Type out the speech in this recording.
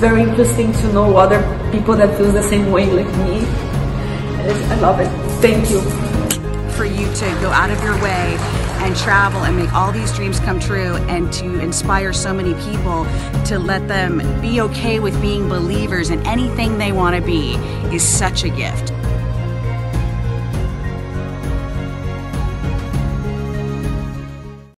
very interesting to know other people that feel the same way like me. I love it. Thank you. For you to go out of your way and travel and make all these dreams come true, and to inspire so many people to let them be okay with being believers in anything they want to be, is such a gift.